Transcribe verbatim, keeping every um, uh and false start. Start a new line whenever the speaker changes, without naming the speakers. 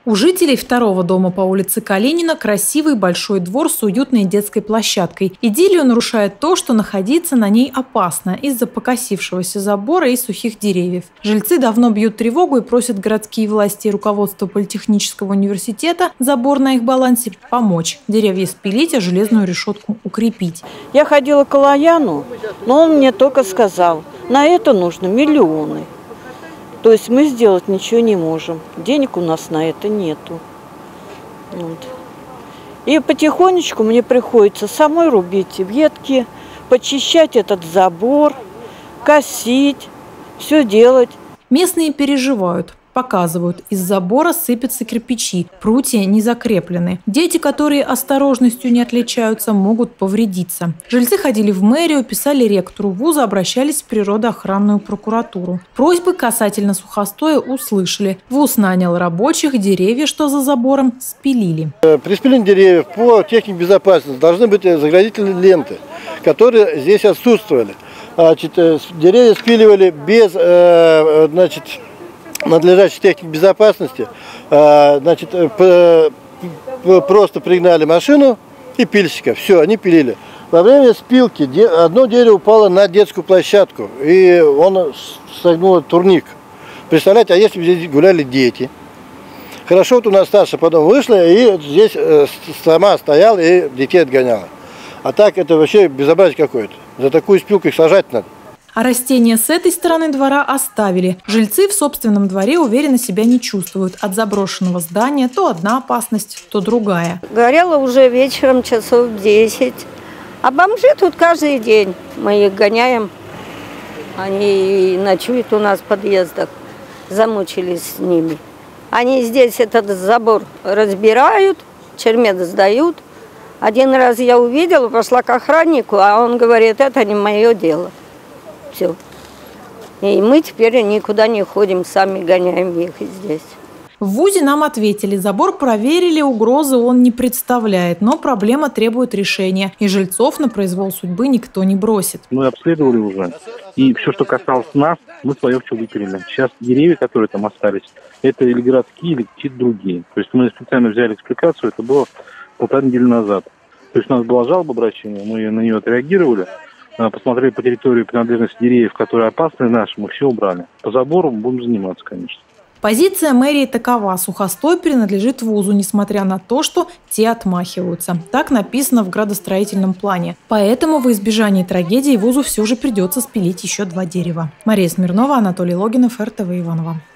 У жителей второго дома по улице Калинина красивый большой двор с уютной детской площадкой. Идиллию нарушает то, что находиться на ней опасно из-за покосившегося забора и сухих деревьев. Жильцы давно бьют тревогу и просят городские власти и руководство Политехнического университета забор на их балансе помочь. Деревья спилить, а железную решетку укрепить.
Я ходила к Лояну, но он мне только сказал, на это нужно миллионы. То есть мы сделать ничего не можем. Денег у нас на это нету. Вот. И потихонечку мне приходится самой рубить ветки, почищать этот забор, косить, все делать.
Местные переживают. Показывают, из забора сыпятся кирпичи, прутья не закреплены. Дети, которые осторожностью не отличаются, могут повредиться. Жильцы ходили в мэрию, писали ректору вуза, обращались в природоохранную прокуратуру. Просьбы касательно сухостоя услышали. Вуз нанял рабочих, деревья, что за забором, спилили.
При спилении деревьев по технике безопасности должны быть заградительные ленты, которые здесь отсутствовали. Значит, деревья спиливали без, значит, надлежащей техники безопасности, значит, просто пригнали машину и пильщика. Все, они пилили. Во время спилки одно дерево упало на детскую площадку, и он согнул турник. Представляете, а если бы здесь гуляли дети? Хорошо, вот у нас старшая потом вышла, и здесь сама стояла и детей отгоняла. А так это вообще безобразие какое-то. За такую спилку их сажать надо.
А растения с этой стороны двора оставили. Жильцы в собственном дворе уверенно себя не чувствуют. От заброшенного здания то одна опасность, то другая.
Горело уже вечером часов десять. А бомжи тут каждый день. Мы их гоняем. Они ночуют у нас в подъездах. Замучились с ними. Они здесь этот забор разбирают, чермет сдают. Один раз я увидела, пошла к охраннику, а он говорит, это не мое дело. Все. И мы теперь никуда не ходим, сами гоняем их здесь.
В вузе нам ответили, забор проверили, угрозы он не представляет, но проблема требует решения. И жильцов на произвол судьбы никто не бросит.
Мы обследовали уже. И все, что касалось нас, мы свое все выпилили. Сейчас деревья, которые там остались, это или городские, или какие-то другие. То есть мы специально взяли экспликацию, это было полтора недели назад. То есть у нас была жалоба обращения, мы на нее отреагировали. Посмотрели по территории принадлежности деревьев, которые опасны наши, мы все убрали. По забору будем заниматься, конечно.
Позиция мэрии такова. Сухостой принадлежит вузу, несмотря на то, что те отмахиваются. Так написано в градостроительном плане. Поэтому во избежание трагедии вузу все же придется спилить еще два дерева. Мария Смирнова, Анатолий Логинов, эр тэ вэ Иваново.